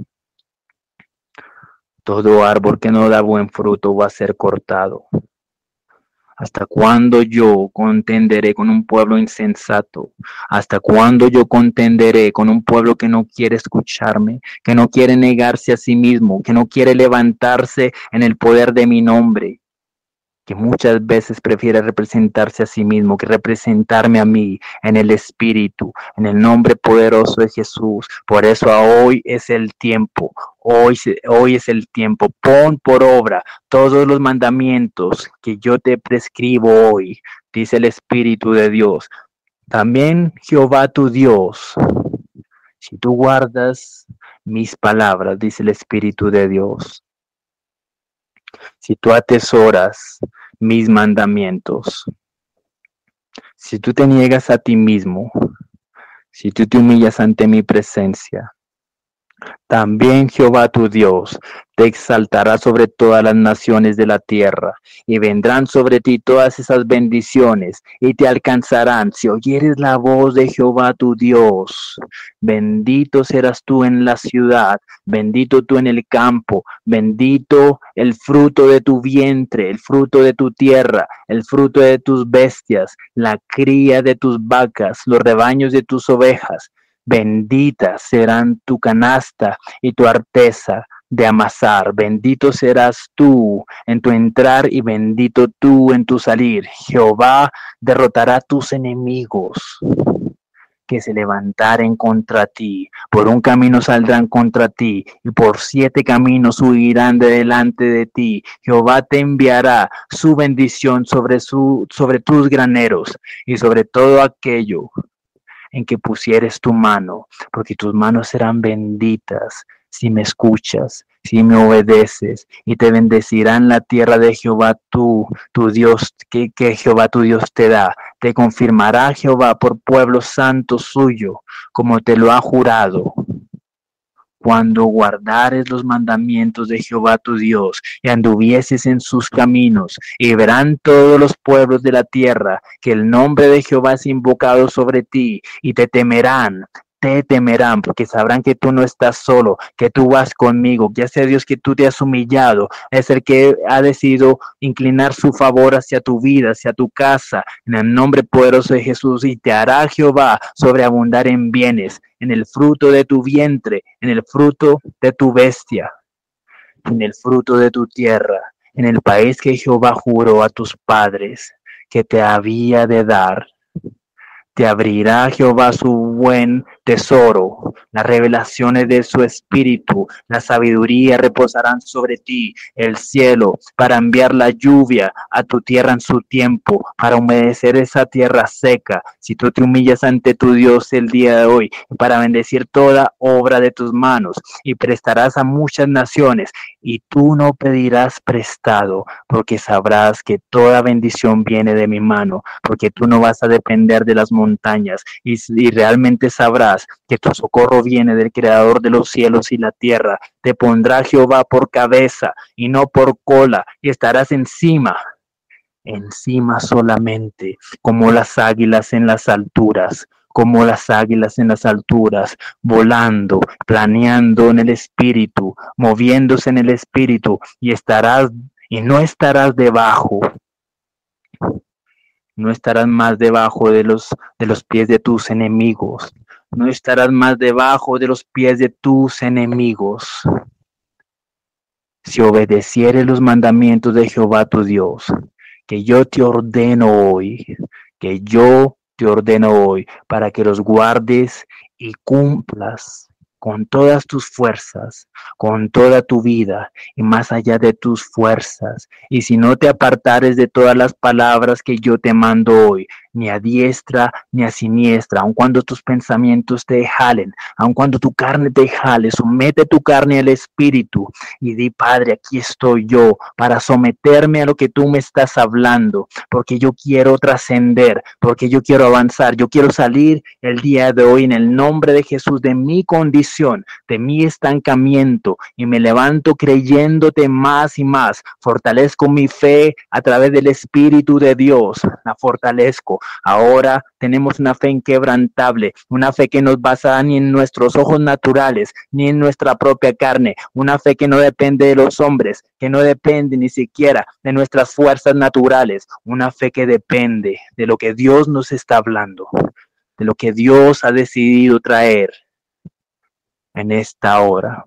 Todo árbol que no da buen fruto va a ser cortado. ¿Hasta cuándo yo contenderé con un pueblo insensato? ¿Hasta cuándo yo contenderé con un pueblo que no quiere escucharme, que no quiere negarse a sí mismo, que no quiere levantarse en el poder de mi nombre? Que muchas veces prefiere representarse a sí mismo que representarme a mí en el Espíritu, en el nombre poderoso de Jesús. Por eso hoy es el tiempo, hoy es el tiempo. Pon por obra todos los mandamientos que yo te prescribo hoy, dice el Espíritu de Dios. También Jehová tu Dios, si tú guardas mis palabras, dice el Espíritu de Dios. Si tú atesoras mis mandamientos, si tú te niegas a ti mismo, si tú te humillas ante mi presencia, también Jehová tu Dios te exaltará sobre todas las naciones de la tierra, y vendrán sobre ti todas esas bendiciones, y te alcanzarán si oyeres la voz de Jehová tu Dios. Bendito serás tú en la ciudad, bendito tú en el campo, bendito el fruto de tu vientre, el fruto de tu tierra, el fruto de tus bestias, la cría de tus vacas, los rebaños de tus ovejas. Benditas serán tu canasta y tu arteza de amasar. Bendito serás tú en tu entrar y bendito tú en tu salir. Jehová derrotará a tus enemigos que se levantaren contra ti. Por un camino saldrán contra ti y por 7 caminos huirán de delante de ti. Jehová te enviará su bendición sobre tus graneros y sobre todo aquello en que pusieres tu mano, porque tus manos serán benditas si me escuchas, si me obedeces, y te bendecirán la tierra de Jehová tu Dios, que Jehová tu Dios te da. Te confirmará Jehová por pueblo santo suyo, como te lo ha jurado. Cuando guardares los mandamientos de Jehová tu Dios y anduvieses en sus caminos, y verán todos los pueblos de la tierra que el nombre de Jehová es invocado sobre ti, y te temerán, te temerán, porque sabrán que tú no estás solo, que tú vas conmigo, que ese Dios que tú te has humillado es el que ha decidido inclinar su favor hacia tu vida, hacia tu casa, en el nombre poderoso de Jesús, y te hará Jehová sobreabundar en bienes, en el fruto de tu vientre, en el fruto de tu bestia, en el fruto de tu tierra, en el país que Jehová juró a tus padres que te había de dar. Te abrirá Jehová su buen tesoro, las revelaciones de su espíritu, la sabiduría reposarán sobre ti, el cielo, para enviar la lluvia a tu tierra en su tiempo, para humedecer esa tierra seca. Si tú te humillas ante tu Dios el día de hoy, para bendecir toda obra de tus manos, y prestarás a muchas naciones, y tú no pedirás prestado, porque sabrás que toda bendición viene de mi mano, porque tú no vas a depender de las montañas, y realmente sabrás que tu socorro viene del creador de los cielos y la tierra. Te pondrá Jehová por cabeza y no por cola, y estarás encima solamente, como las águilas en las alturas, como las águilas en las alturas, volando, planeando en el espíritu, moviéndose en el espíritu, y no estarás debajo. No estarás más debajo de los pies de tus enemigos. No estarás más debajo de los pies de tus enemigos. Si obedecieres los mandamientos de Jehová tu Dios, que yo te ordeno hoy, para que los guardes y cumplas con todas tus fuerzas, con toda tu vida y más allá de tus fuerzas. Y si no te apartares de todas las palabras que yo te mando hoy, ni a diestra ni a siniestra, aun cuando tus pensamientos te jalen, aun cuando tu carne te jale, somete tu carne al espíritu y di, Padre, aquí estoy yo para someterme a lo que tú me estás hablando, porque yo quiero trascender, porque yo quiero avanzar, yo quiero salir el día de hoy en el nombre de Jesús de mi condición, de mi estancamiento, y me levanto creyéndote más y más. Fortalezco mi fe a través del Espíritu de Dios, la fortalezco. Ahora tenemos una fe inquebrantable, una fe que nos basa ni en nuestros ojos naturales, ni en nuestra propia carne, una fe que no depende de los hombres, que no depende ni siquiera de nuestras fuerzas naturales, una fe que depende de lo que Dios nos está hablando, de lo que Dios ha decidido traer en esta hora.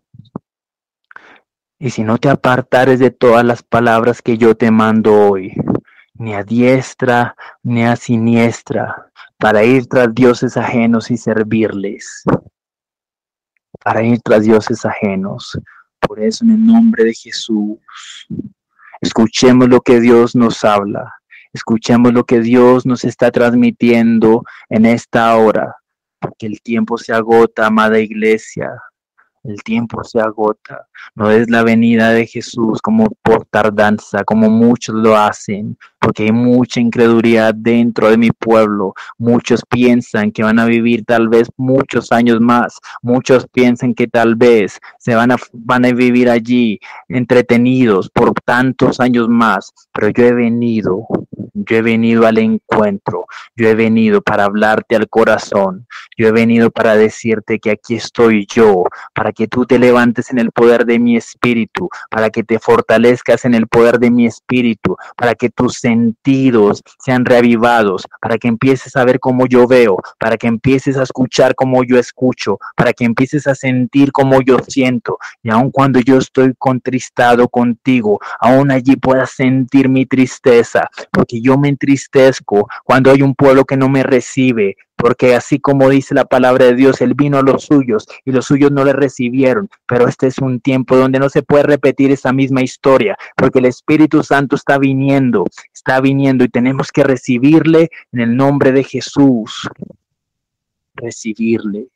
Y si no te apartares de todas las palabras que yo te mando hoy, ni a diestra ni a siniestra, para ir tras dioses ajenos y servirles, para ir tras dioses ajenos. Por eso, en el nombre de Jesús, escuchemos lo que Dios nos habla, escuchemos lo que Dios nos está transmitiendo en esta hora, porque el tiempo se agota, amada iglesia. El tiempo se agota. No es la venida de Jesús como por tardanza, como muchos lo hacen, porque hay mucha incredulidad dentro de mi pueblo. Muchos piensan que van a vivir tal vez muchos años más. Muchos piensan que tal vez van a vivir allí entretenidos por tantos años más. Pero yo he venido al encuentro. Yo he venido para hablarte al corazón. Yo he venido para decirte que aquí estoy yo, para que tú te levantes en el poder de mi espíritu, para que te fortalezcas en el poder de mi espíritu, para que tus sentidos sean reavivados, para que empieces a ver como yo veo, para que empieces a escuchar como yo escucho, para que empieces a sentir como yo siento, y aun cuando yo estoy contristado contigo, aún allí puedas sentir mi tristeza, porque yo me entristezco cuando hay un pueblo que no me recibe, porque así como dice la palabra de Dios, Él vino a los suyos y los suyos no le recibieron, pero este es un tiempo donde no se puede repetir esa misma historia, porque el Espíritu Santo está viniendo y tenemos que recibirle en el nombre de Jesús, recíbele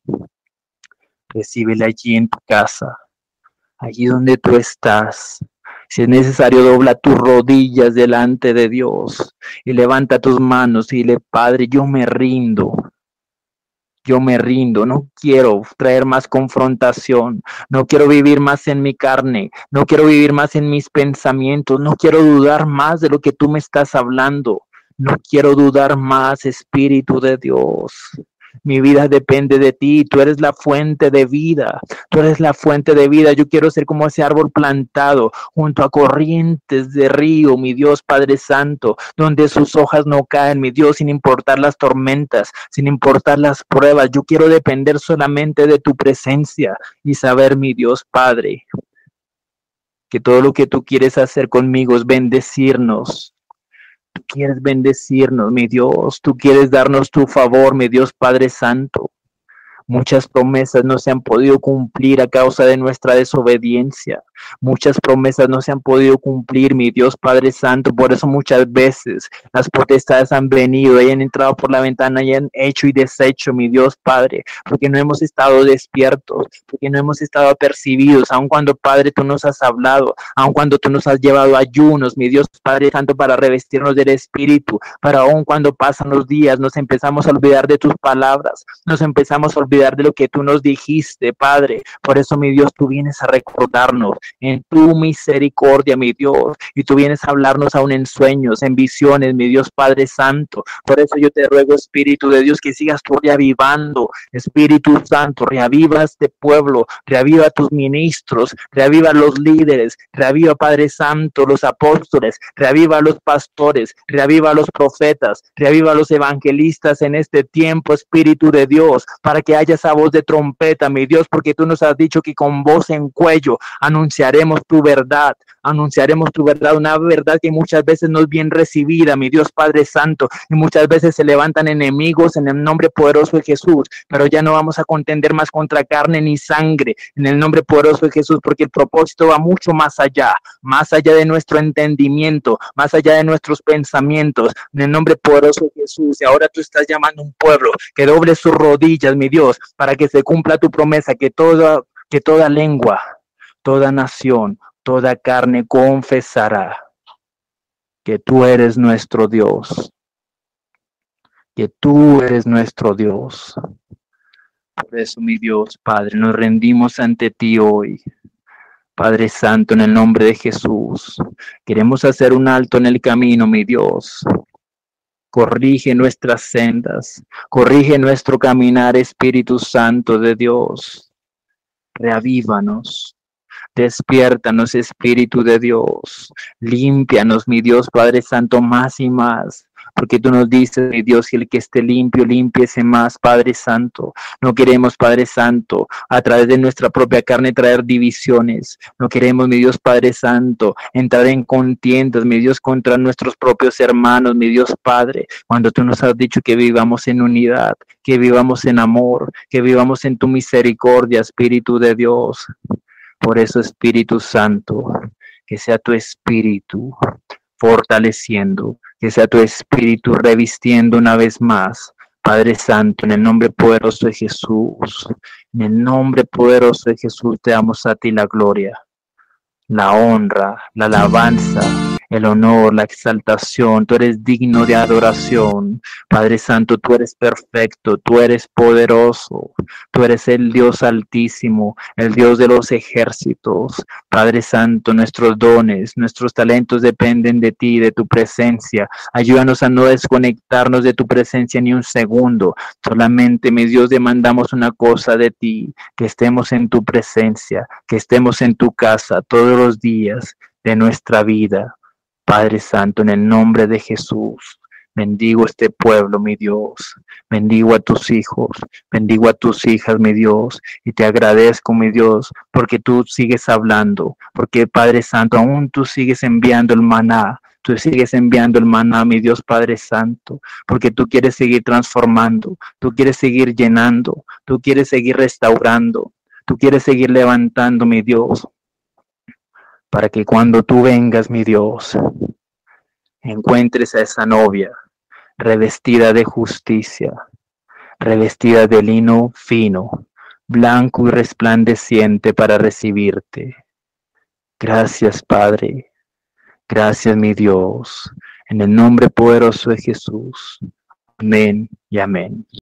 allí en tu casa, allí donde tú estás. Si es necesario, dobla tus rodillas delante de Dios y levanta tus manos y dile, Padre, yo me rindo, no quiero traer más confrontación, no quiero vivir más en mi carne, no quiero vivir más en mis pensamientos, no quiero dudar más de lo que tú me estás hablando, no quiero dudar más, Espíritu de Dios. Mi vida depende de ti. Tú eres la fuente de vida. Tú eres la fuente de vida. Yo quiero ser como ese árbol plantado junto a corrientes de río, mi Dios Padre Santo, donde sus hojas no caen, mi Dios, sin importar las tormentas, sin importar las pruebas. Yo quiero depender solamente de tu presencia y saber, mi Dios Padre, que todo lo que tú quieres hacer conmigo es bendecirnos. Tú quieres bendecirnos, mi Dios. Tú quieres darnos tu favor, mi Dios Padre Santo. Muchas promesas no se han podido cumplir a causa de nuestra desobediencia. Muchas promesas no se han podido cumplir, mi Dios Padre Santo. Por eso muchas veces las potestades han venido y han entrado por la ventana y han hecho y deshecho, mi Dios Padre, porque no hemos estado despiertos, porque no hemos estado apercibidos, aun cuando, Padre, tú nos has hablado, aun cuando tú nos has llevado ayunos, mi Dios Padre Santo, para revestirnos del Espíritu, para aun cuando pasan los días, nos empezamos a olvidar de tus palabras, nos empezamos a olvidar de lo que tú nos dijiste, Padre. Por eso, mi Dios, tú vienes a recordarnos en tu misericordia, mi Dios, y tú vienes a hablarnos aún en sueños, en visiones, mi Dios Padre Santo. Por eso yo te ruego, Espíritu de Dios, que sigas tú reavivando, Espíritu Santo, reaviva este pueblo, reaviva a tus ministros, reaviva a los líderes, reaviva, Padre Santo, los apóstoles, reaviva a los pastores, reaviva a los profetas, reaviva a los evangelistas en este tiempo, Espíritu de Dios, para que haya esa voz de trompeta, mi Dios, porque tú nos has dicho que con voz en cuello anunciaremos tu verdad, una verdad que muchas veces no es bien recibida, mi Dios Padre Santo, y muchas veces se levantan enemigos en el nombre poderoso de Jesús, pero ya no vamos a contender más contra carne ni sangre, en el nombre poderoso de Jesús, porque el propósito va mucho más allá de nuestro entendimiento, más allá de nuestros pensamientos, en el nombre poderoso de Jesús. Y ahora tú estás llamando a un pueblo que doble sus rodillas, mi Dios, para que se cumpla tu promesa, que toda lengua, toda nación, toda carne confesará que tú eres nuestro Dios, que tú eres nuestro Dios. Por eso, mi Dios, Padre, nos rendimos ante ti hoy. Padre Santo, en el nombre de Jesús, queremos hacer un alto en el camino, mi Dios. Corrige nuestras sendas, corrige nuestro caminar, Espíritu Santo de Dios. Reavívanos, despiértanos, Espíritu de Dios. Límpianos, mi Dios Padre Santo, más y más. Porque tú nos dices, mi Dios, que el que esté limpio, límpiese más, Padre Santo. No queremos, Padre Santo, a través de nuestra propia carne traer divisiones. No queremos, mi Dios Padre Santo, entrar en contiendas, mi Dios, contra nuestros propios hermanos, mi Dios Padre. Cuando tú nos has dicho que vivamos en unidad, que vivamos en amor, que vivamos en tu misericordia, Espíritu de Dios. Por eso, Espíritu Santo, que sea tu Espíritu fortaleciendo, que sea tu Espíritu revistiendo una vez más, Padre Santo, en el nombre poderoso de Jesús, en el nombre poderoso de Jesús te damos a ti la gloria, la honra, la alabanza, el honor, la exaltación. Tú eres digno de adoración. Padre Santo, tú eres perfecto, tú eres poderoso, tú eres el Dios altísimo, el Dios de los ejércitos. Padre Santo, nuestros dones, nuestros talentos dependen de ti, de tu presencia. Ayúdanos a no desconectarnos de tu presencia ni un segundo. Solamente, mi Dios, demandamos una cosa de ti, que estemos en tu presencia, que estemos en tu casa todos los días de nuestra vida. Padre Santo, en el nombre de Jesús, bendigo este pueblo, mi Dios. Bendigo a tus hijos, bendigo a tus hijas, mi Dios. Y te agradezco, mi Dios, porque tú sigues hablando. Porque, Padre Santo, aún tú sigues enviando el maná. Tú sigues enviando el maná, mi Dios Padre Santo. Porque tú quieres seguir transformando. Tú quieres seguir llenando. Tú quieres seguir restaurando. Tú quieres seguir levantando, mi Dios. Para que cuando tú vengas, mi Dios, encuentres a esa novia revestida de justicia, revestida de lino fino, blanco y resplandeciente para recibirte. Gracias, Padre. Gracias, mi Dios. En el nombre poderoso de Jesús. Amén y amén.